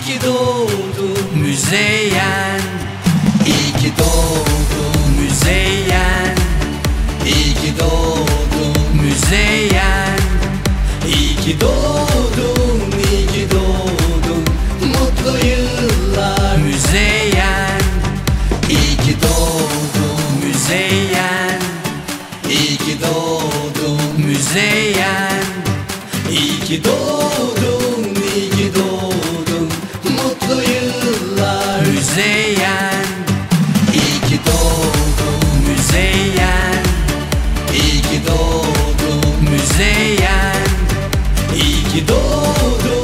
ki doğdun Müzeyyen, iyi ki doğdun Müzeyyen, iyi ki doğdun Müzeyyen, iyi ki doğdun, iyi ki doğdun, mutlu yıllar Müzeyyen, iyi ki doğdun Müzeyyen, iyi ki doğdun Müzeyyen, iyi ki doğdun, iyi ki doğdun, mutlu yıllar Müzeyyen, iyi ki doğdun Müzeyyen, iyi ki doğdun Müzeyyen, iyi ki doğdun.